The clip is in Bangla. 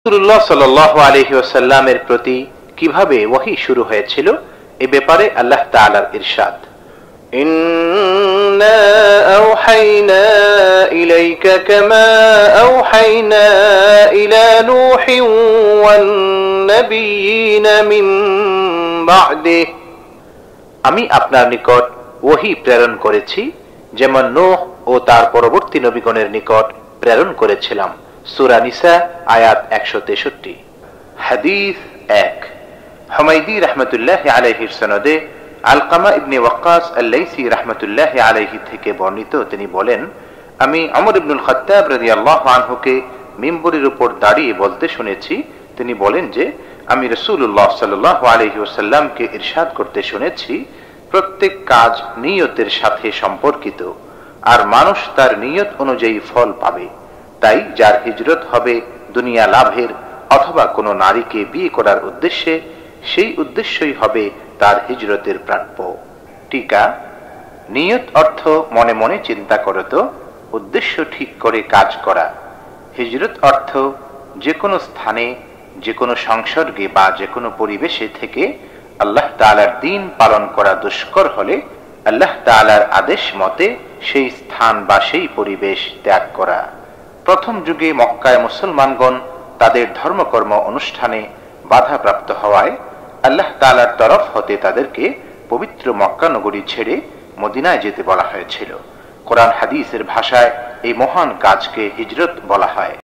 রাসূলুল্লাহ সাল্লাল্লাহু আলাইহি ওয়াসাল্লামের প্রতি কিভাবে ওহী শুরু হয়েছিল এ ব্যাপারে আল্লাহ তাআলার ইরশাদ, ইন্না আওহাইনা ইলাইকা কামা আওহাইনা ইলা নূহিন ওয়ান নাবিয়িনা মিন বা'দিহি, আমি আপনার নিকট ওহী প্রেরণ করেছি যেমন নূহ ও তার পরবর্তী নবীগণের নিকট প্রেরণ করেছিলাম। সূরা নিসা আয়াত 163। হাদিস 1, হুমায়দি রাহমাতুল্লাহি আলাইহির সনদে আলকামা ইবনে ওয়াক্কাস আল-লাইসি রাহমাতুল্লাহি আলাইহি থেকে বর্ণিত, তিনি বলেন, আমি ওমর ইবনুল খাত্তাব রাদিয়াল্লাহু আনহুকে মিম্বরের উপর দাঁড়িয়ে বলতে শুনেছি। তিনি বলেন যে আমি রাসূলুল্লাহ সাল্লাল্লাহু আলাইহি ওয়াসাল্লামকে ইরশাদ করতে শুনেছি, প্রত্যেক কাজ নিয়তের সাথে সম্পর্কিত, আর মানুষ তার নিয়ত অনুযায়ী ফল পাবে। তাই যার হিজরত হবে দুনিয়া লাভের অথবা কোনো নারীকে বিয়ে করার উদ্দেশ্যে, সেই উদ্দেশ্যই হবে তার হিজরতের প্রাপ্য। টিকা, নিয়ত অর্থ মনে মনে চিন্তা করত, উদ্দেশ্য ঠিক করে কাজ করা। হিজরত অর্থ যে কোনো স্থানে, যে কোনো সংসর্গে বা যে কোনো পরিবেশে থেকে আল্লাহ তাআলার দ্বীন পালন করা দুষ্কর হলে আল্লাহ তাআলার আদেশ মতে সেই স্থান বা সেই পরিবেশ ত্যাগ করা। প্রথম যুগে মক্কায় মুসলমানগণ তাদের ধর্মকর্ম অনুষ্ঠানে বাধাপ্রাপ্ত হওয়ায় আল্লাহ তাআলার তরফ হতে তাদেরকে পবিত্র মক্কা নগরী ছেড়ে মদিনায় যেতে বলা হয়েছিল। কোরআন হাদিসের ভাষায় এই মহান কাজকে হিজরত বলা হয়।